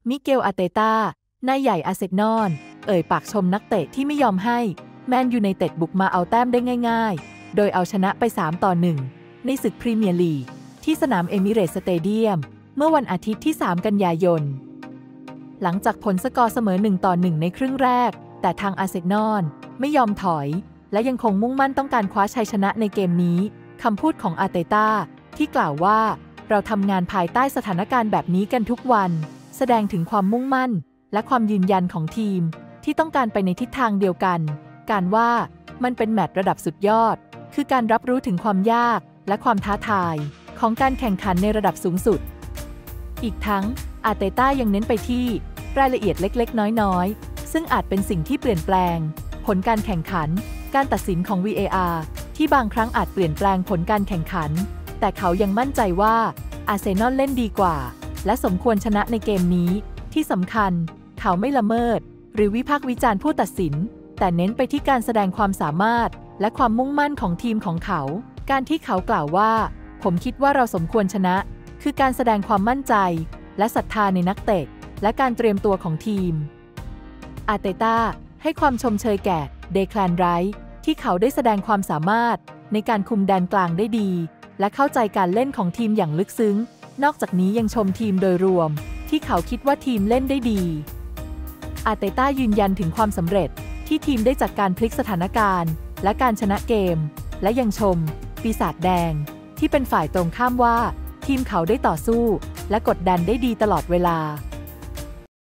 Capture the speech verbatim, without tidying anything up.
มิเกล อาร์เตต้านายใหญ่อาร์เซนอลเอ่ยปากชมนักเตะที่ไม่ยอมให้แมนยูไนเต็ดบุกมาเอาแต้มได้ง่ายๆโดยเอาชนะไปสามต่อหนึ่งในศึกพรีเมียร์ลีกที่สนามเอมิเรตส์สเตเดียมเมื่อวันอาทิตย์ที่สามกันยายนหลังจากผลสกอร์เสมอหนึ่งต่อหนึ่งในครึ่งแรกแต่ทางอาร์เซนอลไม่ยอมถอยและยังคงมุ่งมั่นต้องการคว้าชัยชนะในเกมนี้คำพูดของอาร์เตต้าที่กล่าวว่าเราทำงานภายใต้สถานการณ์แบบนี้กันทุกวันแสดงถึงความมุ่งมั่นและความยืนยันของทีมที่ต้องการไปในทิศทางเดียวกันการว่ามันเป็นแมตช์ระดับสุดยอดคือการรับรู้ถึงความยากและความท้าทายของการแข่งขันในระดับสูงสุดอีกทั้งอาร์เตต้ายังเน้นไปที่รายละเอียดเล็กๆน้อยๆซึ่งอาจเป็นสิ่งที่เปลี่ยนแปลงผลการแข่งขันการตัดสินของ วี เอ อาร์ ที่บางครั้งอาจเปลี่ยนแปลงผลการแข่งขันแต่เขายังมั่นใจว่าอาร์เซนอลเล่นดีกว่าและสมควรชนะในเกมนี้ที่สำคัญเขาไม่ละเมิดหรือวิพากษ์วิจารณ์ผู้ตัดสินแต่เน้นไปที่การแสดงความสามารถและความมุ่งมั่นของทีมของเขาการที่เขากล่าวว่าผมคิดว่าเราสมควรชนะคือการแสดงความมั่นใจและศรัทธาในนักเตะและการเตรียมตัวของทีมอาร์เตต้าให้ความชมเชยแก่เดคแลน ไรท์ที่เขาได้แสดงความสามารถในการคุมแดนกลางได้ดีและเข้าใจการเล่นของทีมอย่างลึกซึ้งนอกจากนี้ยังชมทีมโดยรวมที่เขาคิดว่าทีมเล่นได้ดีอาร์เตต้ายืนยันถึงความสำเร็จที่ทีมได้จัดการพลิกสถานการณ์และการชนะเกมและยังชมปีศาจแดงที่เป็นฝ่ายตรงข้ามว่าทีมเขาได้ต่อสู้และกดดันได้ดีตลอดเวลา